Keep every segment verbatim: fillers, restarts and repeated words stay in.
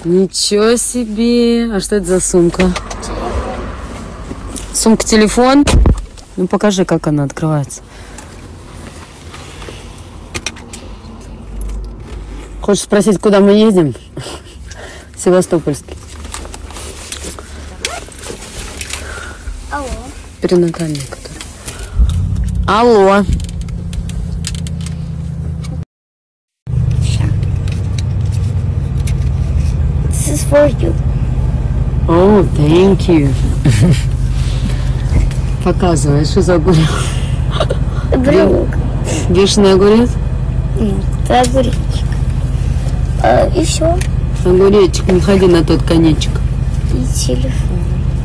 Ничего себе! А что это за сумка? Сумка-телефон? Ну покажи, как она открывается. Хочешь спросить, куда мы едем? Севастопольский. Алло. Перинатальный, который. Алло. This is for you. Oh, thank you. Показывай, что за огурец? Брюк. Вишенный огурец? Нет, это огуречек. А, и все. Огуречек, не ходи на тот конечек. И телефон.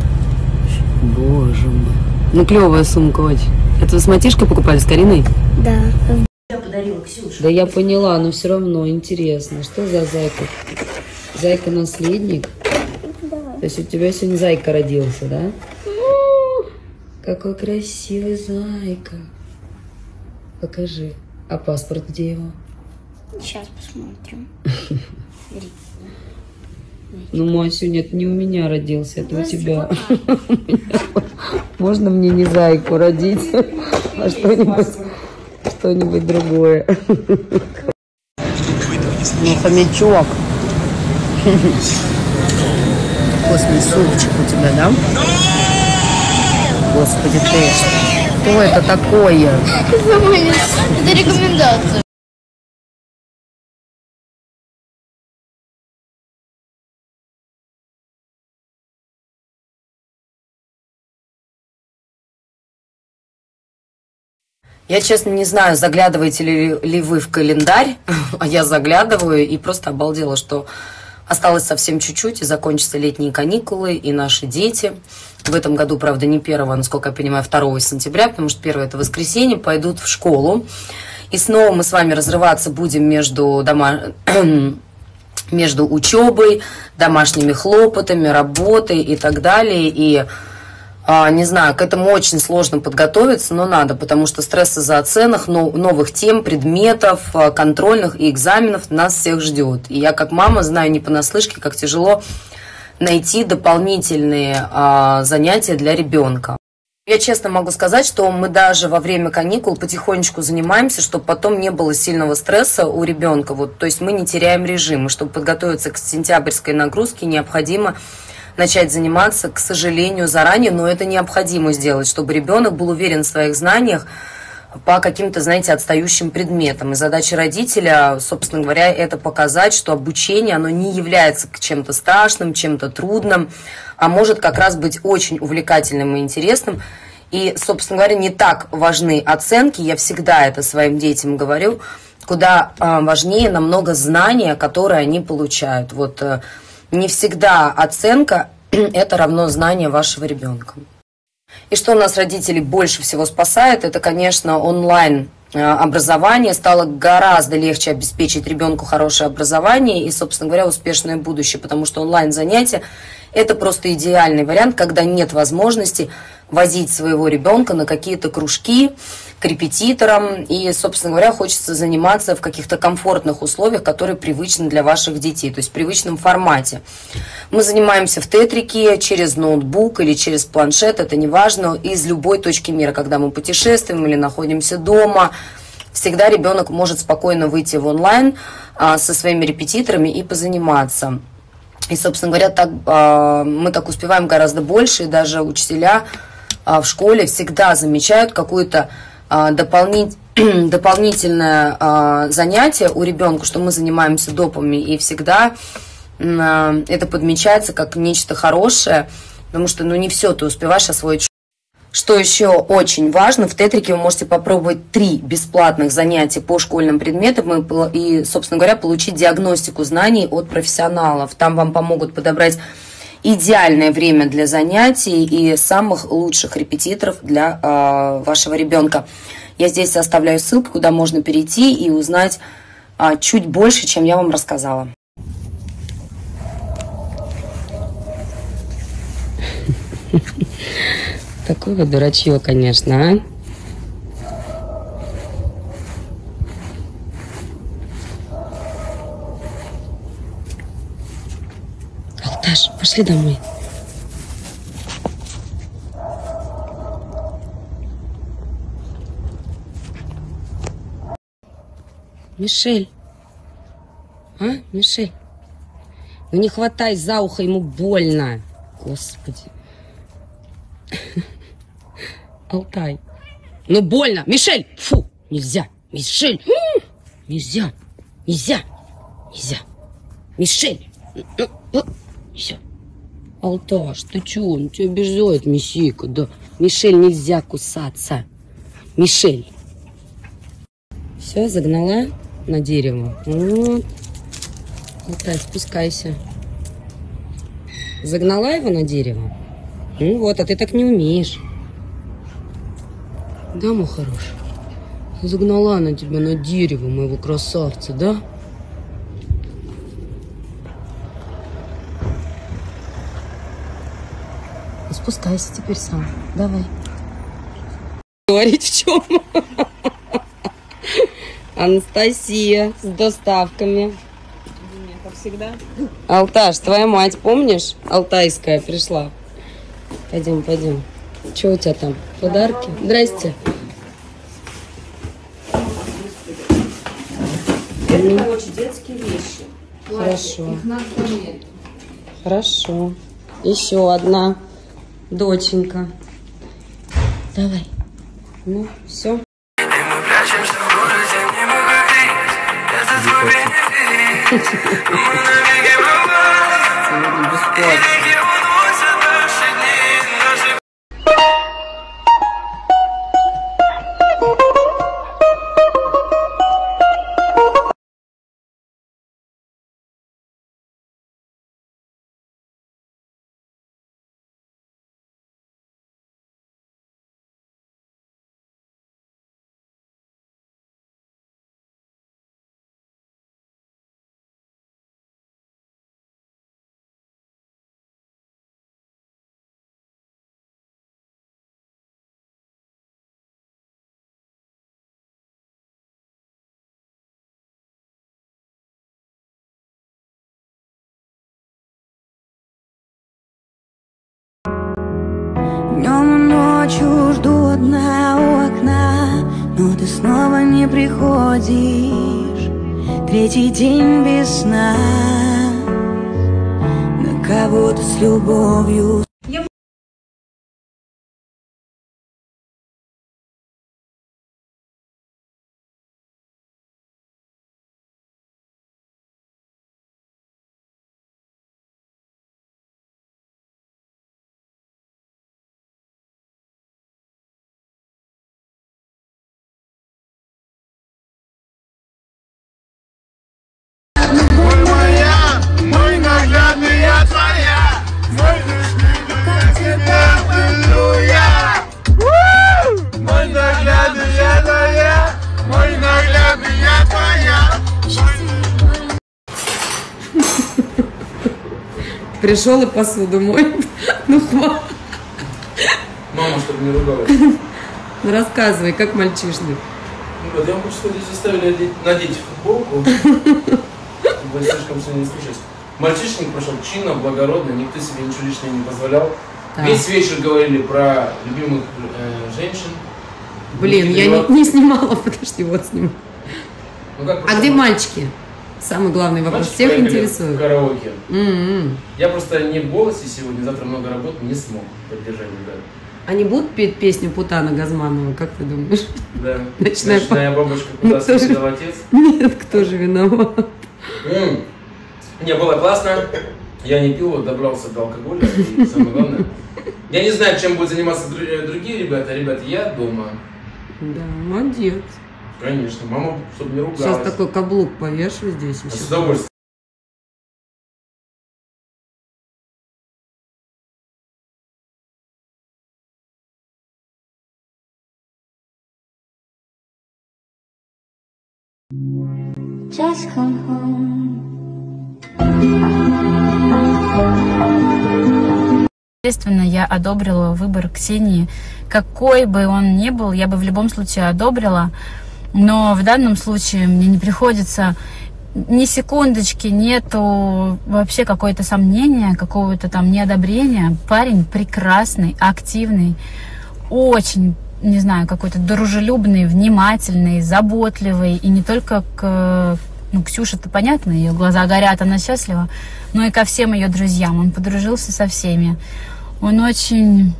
Боже мой. Ну, клевая сумка очень. Это вы с Матишкой покупали, с Кариной? Да. Я подарила Ксюше. Да я поняла, но все равно интересно. Что за зайка? Зайка-наследник? Давай. То есть у тебя сегодня зайка родился, да? Какой красивый зайка. Покажи. А паспорт где его? Сейчас посмотрим. Бери. Ну, мой сегодня это не у меня родился, это у тебя. Можно мне не зайку родить, а что-нибудь что-нибудь другое. Ну, хомячок. Вкусный супчик у тебя, да? Господи ты, что это такое? Это рекомендация. Я, честно, не знаю, заглядываете ли, ли вы в календарь, а я заглядываю и просто обалдела, что осталось совсем чуть-чуть, и закончатся летние каникулы, и наши дети. В этом году, правда, не первого, насколько я понимаю, второго сентября, потому что первое – это воскресенье, пойдут в школу. И снова мы с вами разрываться будем между, дома... между учебой, домашними хлопотами, работой и так далее. И не знаю, к этому очень сложно подготовиться, но надо, потому что стресс из-за оценок, новых тем, предметов, контрольных и экзаменов нас всех ждет. И я как мама знаю не понаслышке, как тяжело найти дополнительные а, занятия для ребенка. Я честно могу сказать, что мы даже во время каникул потихонечку занимаемся, чтобы потом не было сильного стресса у ребенка. Вот, то есть мы не теряем режим, и чтобы подготовиться к сентябрьской нагрузке, необходимо начать заниматься, к сожалению, заранее, но это необходимо сделать, чтобы ребенок был уверен в своих знаниях по каким-то, знаете, отстающим предметам. И задача родителя, собственно говоря, это показать, что обучение, оно не является чем-то страшным, чем-то трудным, а может как раз быть очень увлекательным и интересным. И, собственно говоря, не так важны оценки, я всегда это своим детям говорю, куда важнее намного знания, которые они получают. Вот не всегда оценка – это равно знание вашего ребенка. И что нас, родителей, больше всего спасает, это, конечно, онлайн образование. Стало гораздо легче обеспечить ребенку хорошее образование и, собственно говоря, успешное будущее, потому что онлайн-занятия – это просто идеальный вариант, когда нет возможности возить своего ребенка на какие-то кружки, к репетиторам, и, собственно говоря, хочется заниматься в каких-то комфортных условиях, которые привычны для ваших детей, то есть в привычном формате. Мы занимаемся в тетрике через ноутбук или через планшет, это не важно, из любой точки мира, когда мы путешествуем или находимся дома. Всегда ребенок может спокойно выйти в онлайн а, со своими репетиторами и позаниматься. И, собственно говоря, так, а, мы так успеваем гораздо больше, и даже учителя а, в школе всегда замечают какую-то Дополнить, дополнительное а, занятие у ребенка, что мы занимаемся допами, и всегда а, это подмечается как нечто хорошее, потому что ну, не все ты успеваешь освоить. Что еще очень важно, в тетрике вы можете попробовать три бесплатных занятия по школьным предметам и, собственно говоря, получить диагностику знаний от профессионалов. Там вам помогут подобрать идеальное время для занятий и самых лучших репетиторов для э, вашего ребенка. Я здесь оставляю ссылку, куда можно перейти и узнать э, чуть больше, чем я вам рассказала. Такое вот дурачье, конечно, а? Алташ, пошли домой. Мишель. А, Мишель? Ну не хватай за ухо, ему больно. Господи. Алтай. Ну больно. Мишель! Фу! Нельзя! Мишель! Нельзя! Нельзя! Нельзя! Мишель! Все. Алташ, ты чего? Он тебя обижает, Мисейка, да. Мишель, нельзя кусаться. Мишель. Все, загнала на дерево. Вот. Алтай, спускайся. Загнала его на дерево? Ну вот, а ты так не умеешь. Да, мой хороший? Загнала на тебя на дерево, моего красавца, да? Спускайся теперь сам. Давай. Говорить в чем? Анастасия с доставками. Нет, как всегда. Алташ, твоя мать, помнишь? Алтайская пришла. Пойдем, пойдем. Что у тебя там? Подарки? Здрасте. Это, короче, детские вещи. Хорошо. Их надо померить. Хорошо. Еще одна доченька. Давай. Ну, все. Днем и ночью жду одна у окна, но ты снова не приходишь. Третий день без сна, на кого-то с любовью. Пришел и посуду моет. Ну хватит. Мама, чтобы не ругалась. Ну рассказывай, как мальчишник. Ну вот, я вам хочу сказать, заставили одеть, надеть футболку. Вы слишком все не слушать. Мальчишник прошел чинно, благородно, никто себе ничего лишнего не позволял. Да. Весь вечер говорили про любимых э, женщин. Блин, я не, не снимала, подожди, вот сниму. Ну, как а где мальчики? Самый главный вопрос. Мальчики всех интересует. В караоке. Mm-hmm. Я просто не в голосе сегодня, завтра много работы, не смог поддержать ребят. Они будут петь песню Путана Газманова, как ты думаешь? Да. Ночная, Ночная бабушка, куда съездил отец? Нет, кто же виноват? Mm. Мне было классно. Я не пил, вот добрался до алкоголя. И самое главное, я не знаю, чем будут заниматься другие ребята. Ребята, я дома. Да, молодец. Конечно, мама, чтобы не ругалась. Сейчас такой каблук повешу здесь. А с удовольствием. Just come home. Естественно, я одобрила выбор Ксении. Какой бы он ни был, я бы в любом случае одобрила. Но в данном случае мне не приходится ни секундочки нету вообще какое-то сомнения, какого-то там неодобрения. Парень прекрасный, активный, очень, не знаю, какой-то дружелюбный, внимательный, заботливый. И не только к, ну, Ксюше-то понятно, ее глаза горят, она счастлива, но и ко всем ее друзьям. Он подружился со всеми. Он очень,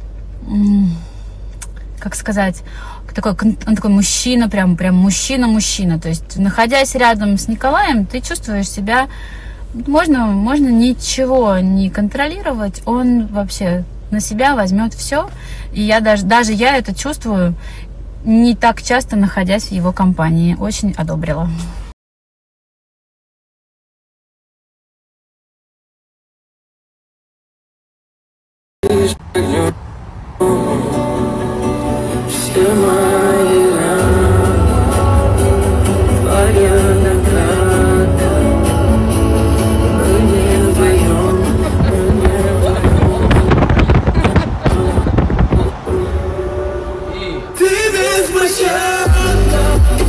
как сказать, такой, он такой мужчина, прям, прям мужчина-мужчина. То есть, находясь рядом с Николаем, ты чувствуешь себя... Можно, можно ничего не контролировать, он вообще на себя возьмет все. И я даже, даже я это чувствую, не так часто находясь в его компании. Очень одобрила. Все мои раны, твоя награда. Мы не вдвоем, мы не вдвоем. Ты беспощадна,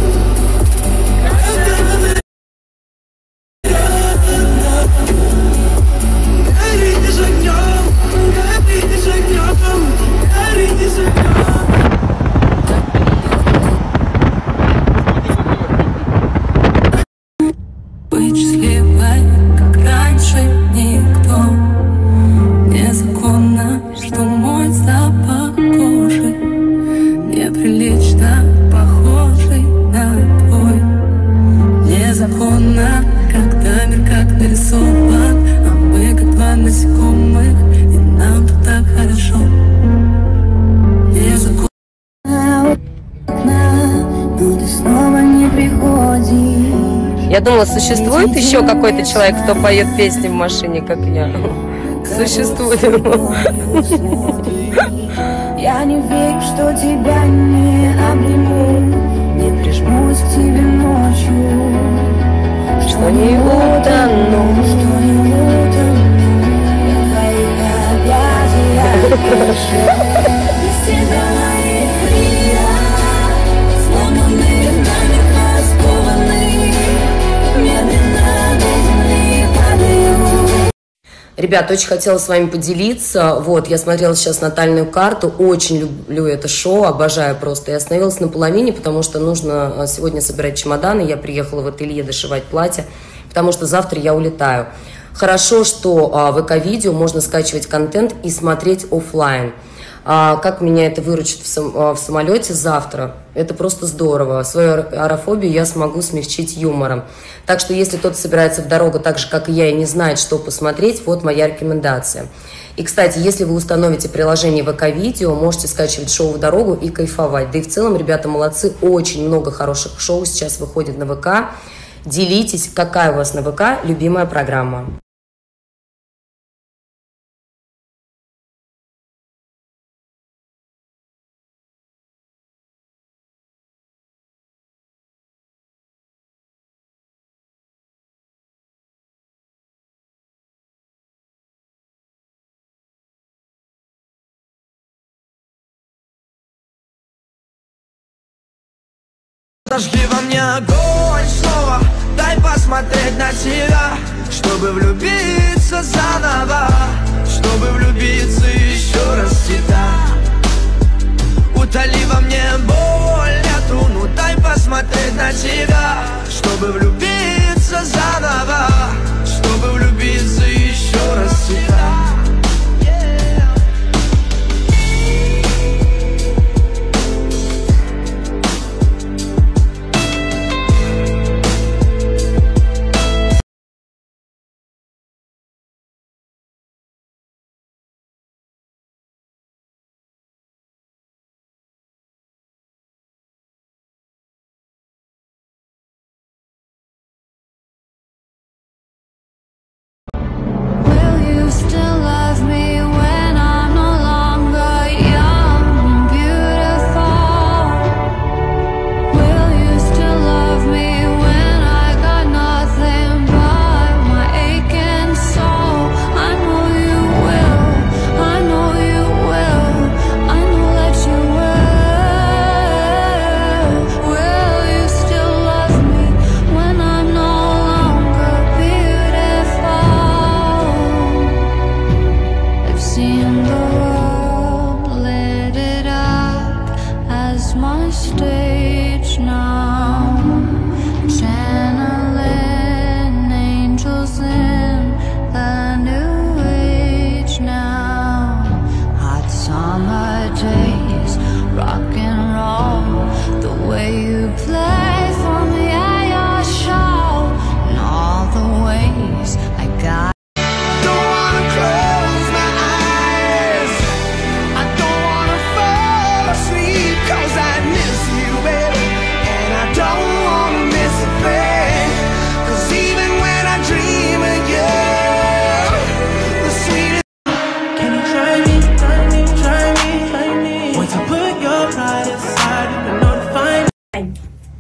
каждая рядом. Горишь огнем, горишь огнем, горишь огнем. Быть счастливой, как раньше никто. Незаконно, что мой запах кожи неприлично похожий на твой. Незаконно, когда мир как нарисован, а мы как два насекомых, и нам тут так хорошо. Незаконно, но ты снова не приходишь. Я думала, существует еще какой-то человек, кто поет песни в машине, как я. Существует. Я не верю, что тебя не обниму, не прижмусь к тебе ночью, Что не утону. что не утону. Я в твоих объятиях без тебя мои крылья сломаны, намертво скованы, медленно до земли падаю. Ребят, очень хотела с вами поделиться. Вот, я смотрела сейчас натальную карту. Очень люблю это шоу, обожаю просто. Я остановилась на половине, потому что нужно сегодня собирать чемоданы. Я приехала в ателье дошивать платье, потому что завтра я улетаю. Хорошо, что а, в ВК-видео можно скачивать контент и смотреть офлайн. А, как меня это выручит в, сам, а, в самолете завтра? Это просто здорово. Свою аэрофобию я смогу смягчить юмором. Так что, если кто-то собирается в дорогу так же, как и я, и не знает, что посмотреть, вот моя рекомендация. И, кстати, если вы установите приложение ВК-видео, можете скачивать шоу в дорогу и кайфовать. Да и в целом, ребята, молодцы. Очень много хороших шоу сейчас выходит на ВК. Делитесь, какая у вас на ВК любимая программа. Зажги во мне огонь снова, дай посмотреть на тебя, чтобы влюбиться заново, чтобы влюбиться еще раз в тебя. Утоли во мне боль, нету, ну дай посмотреть на тебя, чтобы влюбиться заново, чтобы влюбиться еще раз в тебя.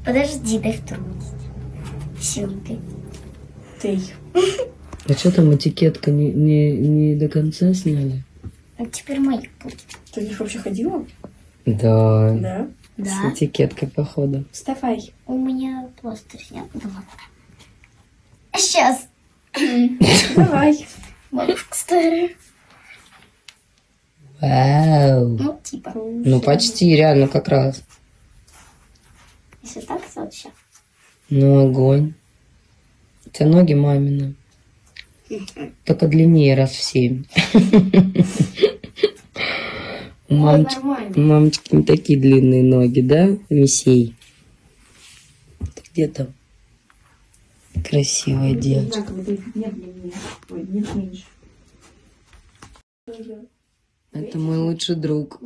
Подожди, дай вторую. Силкой. Ты. А что там этикетка не, не, не до конца сняли? А теперь мои будут. Ты в них вообще ходила? Да. Да. С Да. этикеткой, походу. Вставай. У меня пластырь снят. Да ладно. Сейчас. Давай. Бабушка старая. Вау. Ну, типа. Ну, почти, реально, как раз. Если так, то вот сейчас. Ну, огонь. У тебя ноги мамины. Только длиннее раз в семь. У мамочки, нормально. у мамочки не такие длинные ноги, да, Мисей? Ты где там? Красивая девочка. Нет, длиннее. Ой, нет, меньше. Это мой лучший друг.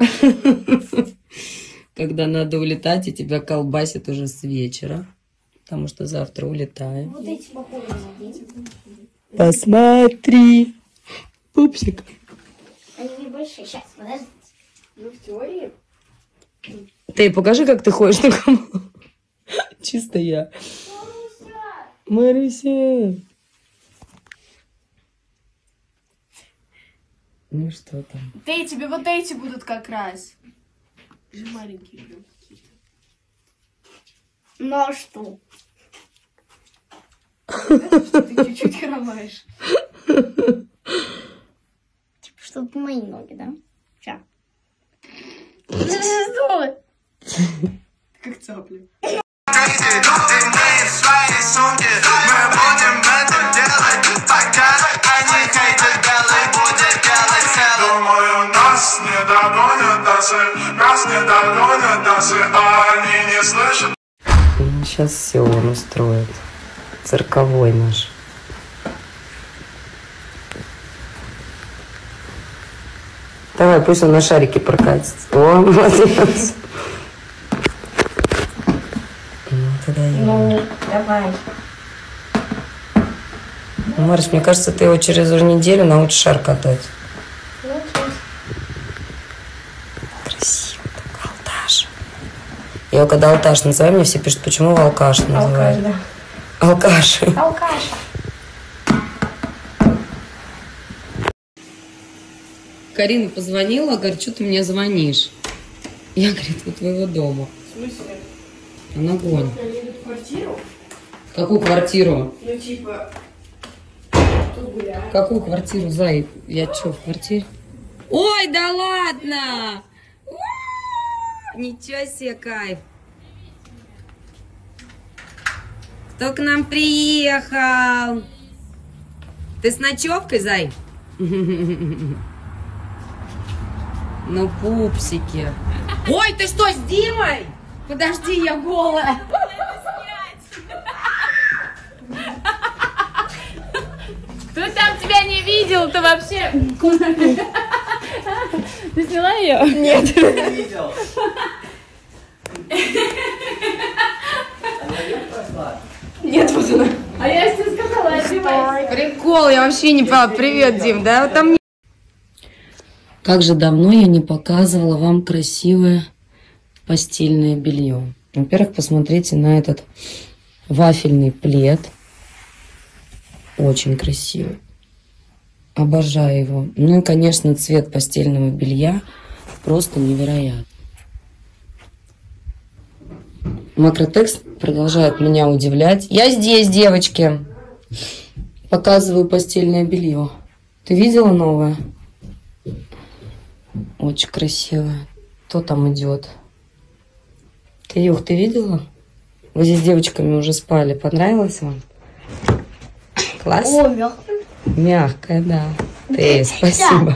Когда надо улетать, и тебя колбасит уже с вечера. Потому что завтра улетаем. Вот эти похожи на дети. Посмотри. Пупсик. Они небольшие. Сейчас, подожди. Ну, в теории. Ты покажи, как ты ходишь на кому. Чисто я. Маруся. Ну что там? Ты, тебе вот эти будут как раз. Же маленькие прям какие-то. Ну а что? Ты чуть-чуть хромаешь. Типа, чтобы мои ноги, да? Сейчас. Что? Как цапля. Думаю, нас не догонят даже, нас не догонят даже, а они не слышат. Сейчас все он устроит. Цирковой наш. Давай, пусть он на шарике прокатится. О, молодец. Ну, тогда я. Ну, давай. Ну, Мариш, мне кажется, ты его через неделю научишь шар катать. Ну, сейчас. Красиво так, Алташ. Я его когда Алташ называю, мне все пишут, почему его Алкаш называют. Алкаш, Алкаш. Алкаша. Карина позвонила, говорит, что ты мне звонишь? Я, говорит, у твоего дома. В смысле? Она гонит. Они идут в квартиру? Какую квартиру? Ну, типа, тут гуляем. Какую квартиру, Зай? Я что, в квартире? Ой, да ладно! У-у-у! Ничего себе, кайф! Кто к нам приехал? Ты с ночевкой, Зай? Ну, пупсики. Ой, ты что, с Димой? Подожди, я голая. Кто там тебя не видел-то вообще? Ты сняла ее? Нет. Не видел. Нет, вот она. А я тебе сказала, одевайся. Прикол, я вообще не поняла. Привет, Дим, да? Вот там... Как же давно я не показывала вам красивое постельное белье. Во-первых, посмотрите на этот вафельный плед. Очень красивый. Обожаю его. Ну и, конечно, цвет постельного белья просто невероятный. Макротекс продолжает меня удивлять. Я здесь, девочки. Показываю постельное белье. Ты видела новое? Очень красивое. Кто там идет? Ты, Юх, ты видела? Вы здесь с девочками уже спали. Понравилось вам? Класс? О, мягкая. Мягкая, да. Ты, спасибо.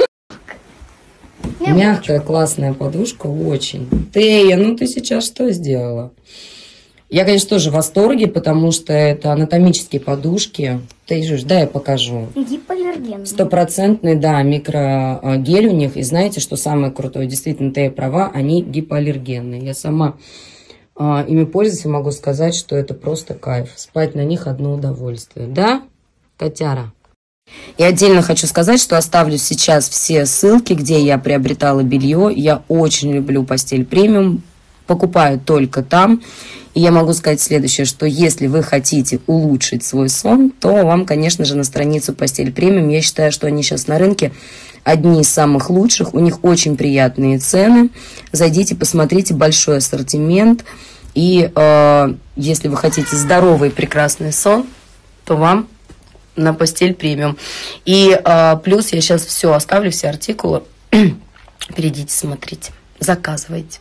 Мягкая, классная подушка, очень. Тея, ну ты сейчас что сделала? Я, конечно, тоже в восторге, потому что это анатомические подушки. Ты жишь, да, я покажу. Гипоаллергенный. Стопроцентный, да, микрогель у них. И знаете, что самое крутое? Действительно, Тея права, они гипоаллергенные. Я сама а, ими пользуюсь и могу сказать, что это просто кайф. Спать на них одно удовольствие. Да, котяра? И отдельно хочу сказать, что оставлю сейчас все ссылки, где я приобретала белье. Я очень люблю постель премиум. Покупаю только там. И я могу сказать следующее, что если вы хотите улучшить свой сон, то вам, конечно же, на страницу Постель Премиум. Я считаю, что они сейчас на рынке одни из самых лучших. У них очень приятные цены. Зайдите, посмотрите, большой ассортимент. И э, если вы хотите здоровый прекрасный сон, то вам на Постель Премиум. И э, плюс я сейчас все оставлю, все артикулы. Перейдите, смотрите, заказывайте.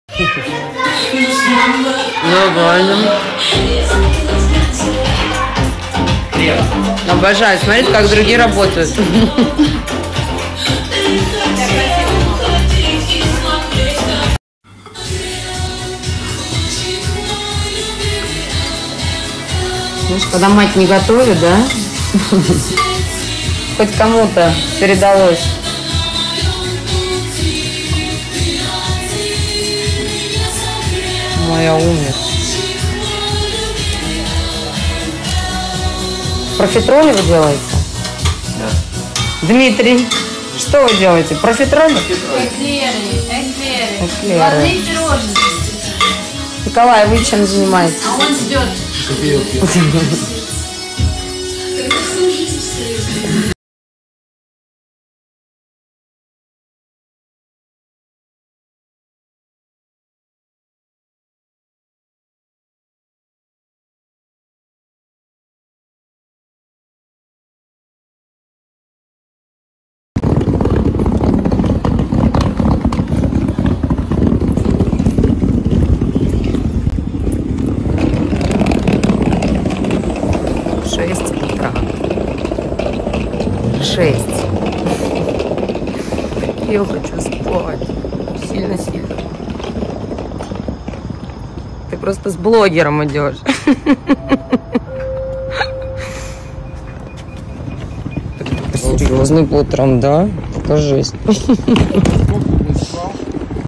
Нормально. Обожаю смотреть, как другие работают. Знаешь, когда мать не готовит, да? Хоть кому-то передалось. Моя умница. Профитроли вы делаете? Да. Дмитрий, что вы делаете? Профитроли? Эклеры, эклеры. Эклеры. Главные пирожные. Николай, вы чем занимаетесь? А он ждет. Шесть утра. Шесть. Я хочу спать. Сильно-сильно. Ты просто с блогером идешь. Серьезный по утрам, да? Покажись.